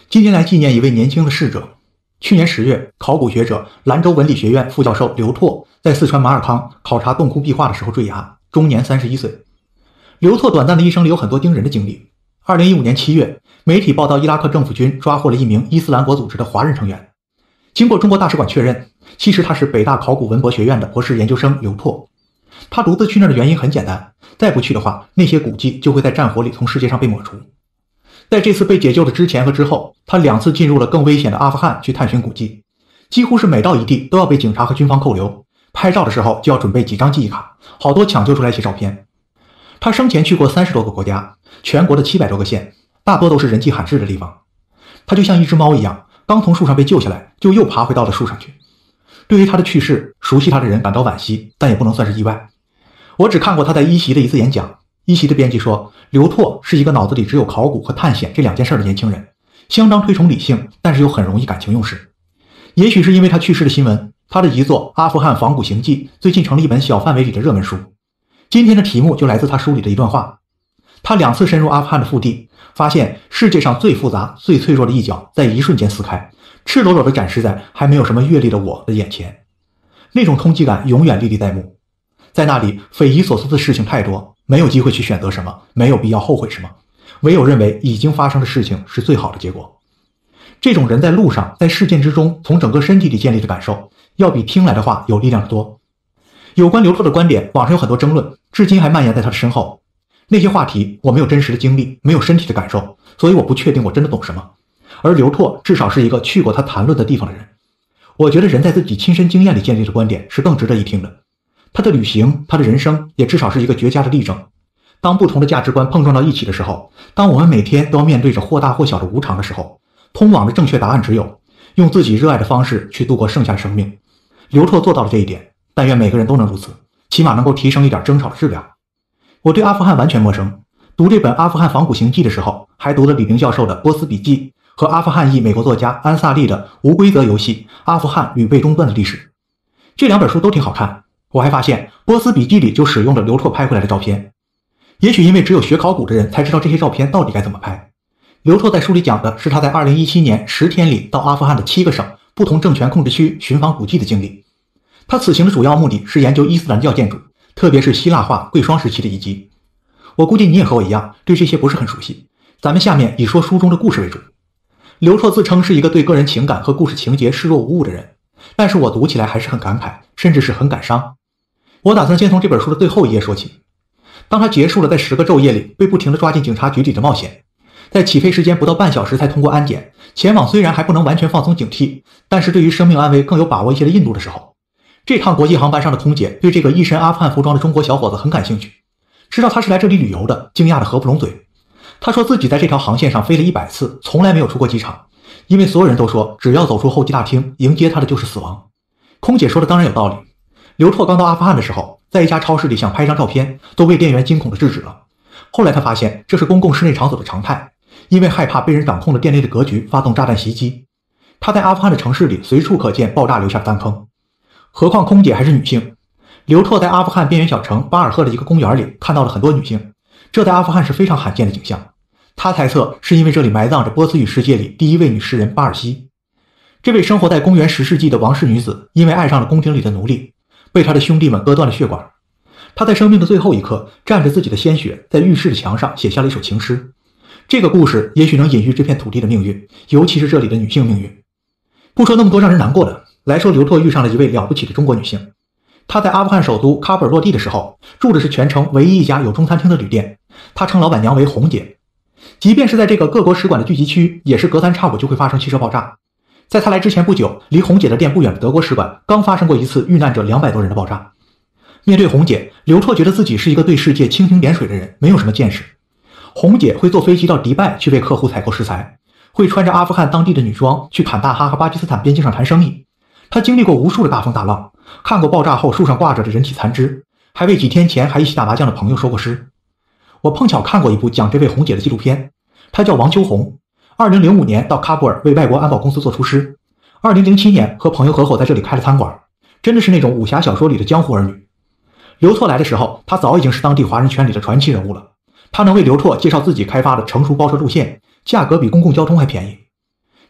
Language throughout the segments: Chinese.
今天来纪念一位年轻的逝者。去年10月，考古学者、兰州文理学院副教授刘拓在四川马尔康考察洞窟壁画的时候坠崖，终年31岁。刘拓短暂的一生里有很多惊人的经历。2015年7月，媒体报道伊拉克政府军抓获了一名伊斯兰国组织的华人成员。经过中国大使馆确认，其实他是北大考古文博学院的博士研究生刘拓。他独自去那儿的原因很简单，再不去的话，那些古迹就会在战火里从世界上被抹除。在这次被解救的之前和之后，他2次进入了更危险的阿富汗去探寻古迹，几乎是每到一地都要被警察和军方扣留，拍照的时候就要准备几张记忆卡，好多抢救出来一些照片。他生前去过30多个国家，全国的700多个县，大多都是人迹罕至的地方。他就像一只猫一样，刚从树上被救下来，就又爬回到了树上去。对于他的去世，熟悉他的人感到惋惜，但也不能算是意外。我只看过他在一席的一次演讲，一席的编辑说，刘拓是一个脑子里只有考古和探险这2件事的年轻人，相当推崇理性，但是又很容易感情用事。也许是因为他去世的新闻，他的遗作《阿富汗仿古行记》最近成了一本小范围里的热门书。今天的题目就来自他书里的一段话。他2次深入阿富汗的腹地，发现世界上最复杂、最脆弱的一角在一瞬间撕开，赤裸裸地展示在还没有什么阅历的我的眼前。那种冲击感永远历历在目。在那里，匪夷所思的事情太多，没有机会去选择什么，没有必要后悔什么，唯有认为已经发生的事情是最好的结果。这种人在路上，在事件之中，从整个身体里建立的感受，要比听来的话有力量得多。有关刘拓的观点，网上有很多争论，至今还蔓延在他的身后。那些话题我没有真实的经历，没有身体的感受，所以我不确定我真的懂什么。而刘拓至少是一个去过他谈论的地方的人。我觉得人在自己亲身经验里建立的观点是更值得一听的。他的旅行，他的人生也至少是一个绝佳的例证。当不同的价值观碰撞到一起的时候，当我们每天都要面对着或大或小的无常的时候，通往的正确答案只有用自己热爱的方式去度过剩下的生命。刘拓做到了这一点，但愿每个人都能如此，起码能够提升一点争吵的质量。我对阿富汗完全陌生，读这本《阿富汗仿古行记》的时候，还读了李宁教授的《波斯笔记》和阿富汗裔美国作家安萨利的《无规则游戏：阿富汗屡被中断的历史》。这2本书都挺好看。我还发现波斯笔记里就使用了刘拓拍回来的照片。也许因为只有学考古的人才知道这些照片到底该怎么拍。刘拓在书里讲的是他在2017年10天里到阿富汗的7个省不同政权控制区寻访古迹的经历。他此行的主要目的是研究伊斯兰教建筑，特别是希腊化贵霜时期的遗迹。我估计你也和我一样，对这些不是很熟悉。咱们下面以说书中的故事为主。刘拓自称是一个对个人情感和故事情节视若无物的人，但是我读起来还是很感慨，甚至是很感伤。我打算先从这本书的最后一页说起。当他结束了在10个昼夜里被不停地抓进警察局里的冒险，在起飞时间不到半小时才通过安检，前往虽然还不能完全放松警惕，但是对于生命安危更有把握一些的印度的时候，这趟国际航班上的空姐对这个一身阿富汗服装的中国小伙子很感兴趣，知道他是来这里旅游的，惊讶的合不拢嘴。他说自己在这条航线上飞了100次，从来没有出过机场，因为所有人都说只要走出候机大厅，迎接他的就是死亡。空姐说的当然有道理。刘拓刚到阿富汗的时候，在一家超市里想拍张照片，都被店员惊恐地制止了。后来他发现这是公共室内场所的常态，因为害怕被人掌控的店内的格局发动炸弹袭击。他在阿富汗的城市里随处可见爆炸留下的弹坑，何况空姐还是女性。刘拓在阿富汗边缘小城巴尔赫的一个公园里看到了很多女性，这在阿富汗是非常罕见的景象。他猜测是因为这里埋葬着波斯语世界里第1位女诗人巴尔西。这位生活在公元10世纪的王室女子，因为爱上了宫廷里的奴隶，被他的兄弟们割断了血管。他在生命的最后一刻，蘸着自己的鲜血，在浴室的墙上写下了一首情诗。这个故事也许能隐喻这片土地的命运，尤其是这里的女性命运。不说那么多让人难过的，来说刘拓遇上了一位了不起的中国女性。她在阿富汗首都喀布尔落地的时候，住的是全城唯一一家有中餐厅的旅店，她称老板娘为红姐。即便是在这个各国使馆的聚集区，也是隔三差五就会发生汽车爆炸。在她来之前不久，离红姐的店不远的德国使馆刚发生过一次遇难者200多人的爆炸。面对红姐，刘拓觉得自己是一个对世界蜻蜓点水的人，没有什么见识。红姐会坐飞机到迪拜去为客户采购食材，会穿着阿富汗当地的女装去坎大哈和巴基斯坦边境上谈生意。她经历过无数的大风大浪，看过爆炸后树上挂着的人体残肢，还为几天前还一起打麻将的朋友说过诗。我碰巧看过一部讲这位红姐的纪录片，她叫王秋红。2005年到喀布尔为外国安保公司做厨师，2007年和朋友合伙在这里开了餐馆，真的是那种武侠小说里的江湖儿女。刘拓来的时候，他早已经是当地华人圈里的传奇人物了。他能为刘拓介绍自己开发的成熟包车路线，价格比公共交通还便宜。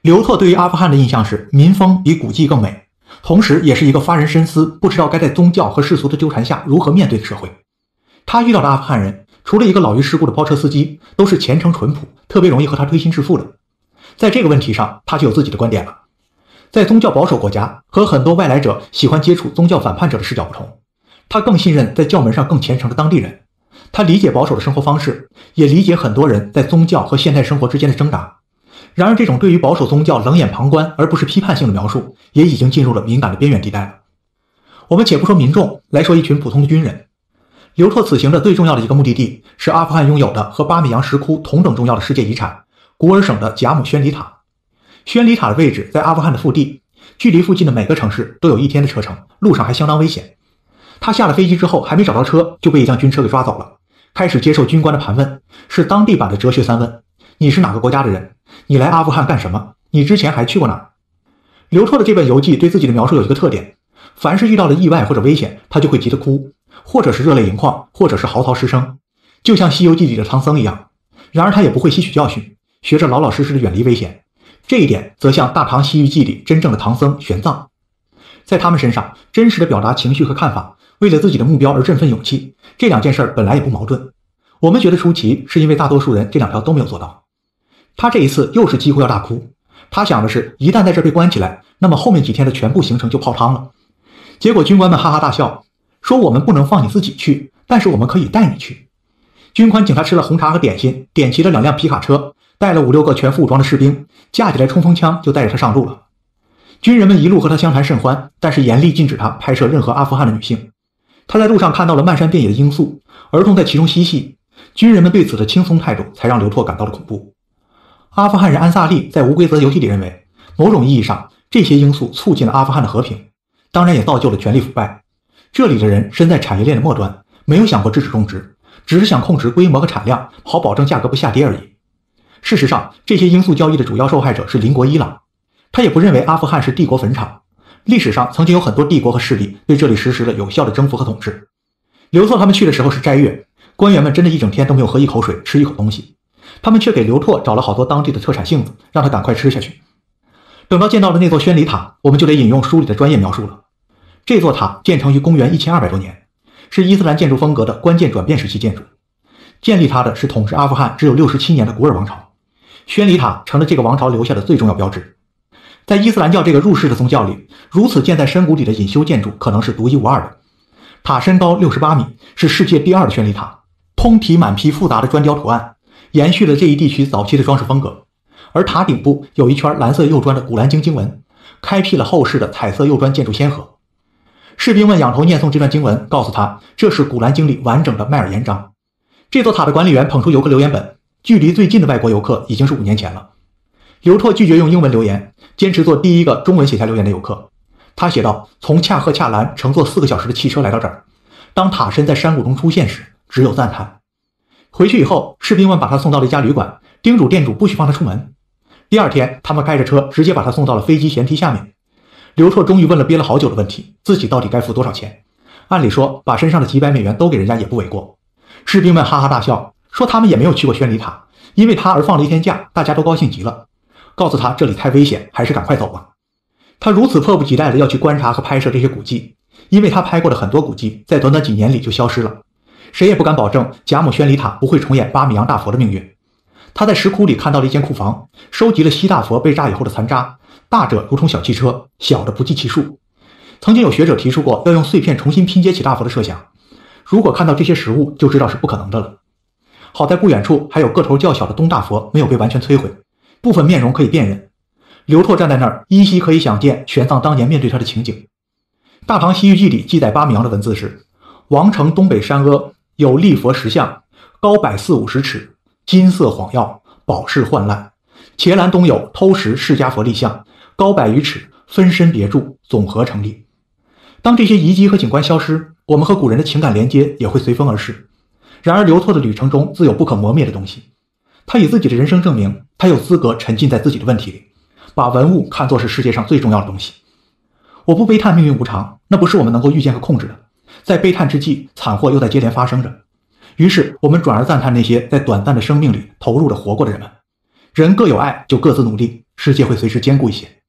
刘拓对于阿富汗的印象是民风比古迹更美，同时也是一个发人深思，不知道该在宗教和世俗的纠缠下如何面对的社会。他遇到的阿富汗人，除了一个老于世故的包车司机，都是虔诚淳朴，特别容易和他推心置腹的。在这个问题上，他就有自己的观点了。在宗教保守国家，和很多外来者喜欢接触宗教反叛者的视角不同，他更信任在教门上更虔诚的当地人。他理解保守的生活方式，也理解很多人在宗教和现代生活之间的挣扎。然而，这种对于保守宗教冷眼旁观而不是批判性的描述，也已经进入了敏感的边缘地带了。我们且不说民众，来说一群普通的军人。刘拓此行的最重要的一个目的地是阿富汗拥有的和巴米扬石窟同等重要的世界遗产古尔省的贾姆宣礼塔。宣礼塔的位置在阿富汗的腹地，距离附近的每个城市都有1天的车程，路上还相当危险。他下了飞机之后还没找到车，就被一辆军车给抓走了，开始接受军官的盘问，是当地版的哲学3问：你是哪个国家的人？你来阿富汗干什么？你之前还去过哪儿？刘拓的这本游记对自己的描述有一个特点，凡是遇到了意外或者危险，他就会急得哭，或者是热泪盈眶，或者是嚎啕失声，就像《西游记》里的唐僧一样。然而他也不会吸取教训，学着老老实实的远离危险，这一点则像《大唐西域记》里真正的唐僧玄奘。在他们身上真实的表达情绪和看法，为了自己的目标而振奋勇气，这2件事本来也不矛盾。我们觉得出奇，是因为大多数人这2条都没有做到。他这一次又是几乎要大哭，他想的是一旦在这被关起来，那么后面几天的全部行程就泡汤了。结果军官们哈哈大笑，说我们不能放你自己去，但是我们可以带你去。军官请他吃了红茶和点心，点齐了2辆皮卡车，带了5、6个全副武装的士兵，架起来冲锋枪就带着他上路了。军人们一路和他相谈甚欢，但是严厉禁止他拍摄任何阿富汗的女性。他在路上看到了漫山遍野的罂粟，儿童在其中嬉戏，军人们对此的轻松态度才让刘拓感到了恐怖。阿富汗人安萨利在无规则游戏里认为，某种意义上这些罂粟促进了阿富汗的和平，当然也造就了权力腐败。这里的人身在产业链的末端，没有想过制止种植，只是想控制规模和产量，好保证价格不下跌而已。事实上，这些罂粟交易的主要受害者是邻国伊朗，他也不认为阿富汗是帝国坟场。历史上曾经有很多帝国和势力对这里实施了有效的征服和统治。刘拓他们去的时候是斋月，官员们真的一整天都没有喝一口水，吃一口东西，他们却给刘拓找了好多当地的特产杏子，让他赶快吃下去。等到见到了那座宣礼塔，我们就得引用书里的专业描述了。这座塔建成于公元1200多年，是伊斯兰建筑风格的关键转变时期建筑。建立它的是统治阿富汗只有67年的古尔王朝，宣礼塔成了这个王朝留下的最重要标志。在伊斯兰教这个入世的宗教里，如此建在山谷里的隐修建筑可能是独一无二的。塔身高68米，是世界第2的宣礼塔，通体满披复杂的砖雕图案，延续了这一地区早期的装饰风格。而塔顶部有一圈蓝色釉砖的古兰经经文，开辟了后世的彩色釉砖建筑先河。士兵们仰头念诵这段经文，告诉他这是古兰经里完整的麦尔言章。这座塔的管理员捧出游客留言本，距离最近的外国游客已经是5年前了。刘拓拒绝用英文留言，坚持做第一个中文写下留言的游客。他写道：从恰赫恰兰乘坐4个小时的汽车来到这儿，当塔身在山谷中出现时，只有赞叹。回去以后，士兵们把他送到了一家旅馆，叮嘱店主不许放他出门。第2天，他们开着车直接把他送到了飞机舷梯下面。刘拓终于问了憋了好久的问题，自己到底该付多少钱？按理说，把身上的几百美元都给人家也不为过。士兵们哈哈大笑，说他们也没有去过宣礼塔，因为他而放了1天假，大家都高兴极了，告诉他这里太危险，还是赶快走吧。他如此迫不及待的要去观察和拍摄这些古迹，因为他拍过的很多古迹在短短几年里就消失了，谁也不敢保证贾姆宣礼塔不会重演巴米扬大佛的命运。他在石窟里看到了一间库房，收集了西大佛被炸以后的残渣，大者如同小汽车，小的不计其数。曾经有学者提出过要用碎片重新拼接起大佛的设想，如果看到这些实物就知道是不可能的了。好在不远处还有个头较小的东大佛没有被完全摧毁，部分面容可以辨认。刘拓站在那儿，依稀可以想见玄奘当年面对他的情景。大唐西域记里记载巴米扬的文字是：王城东北山阿有立佛石像，高百40-50尺，金色晃耀，宝饰焕烂。伽蓝东有偷石释迦佛立像，高100余尺，分身别柱，总合成立。当这些遗迹和景观消失，我们和古人的情感连接也会随风而逝。然而刘拓的旅程中自有不可磨灭的东西，他以自己的人生证明，他有资格沉浸在自己的问题里，把文物看作是世界上最重要的东西。我不悲叹命运无常，那不是我们能够预见和控制的。在悲叹之际，惨祸又在接连发生着。于是我们转而赞叹那些在短暂的生命里投入的活过的人们。人各有爱，就各自努力， 世界会随之坚固一些。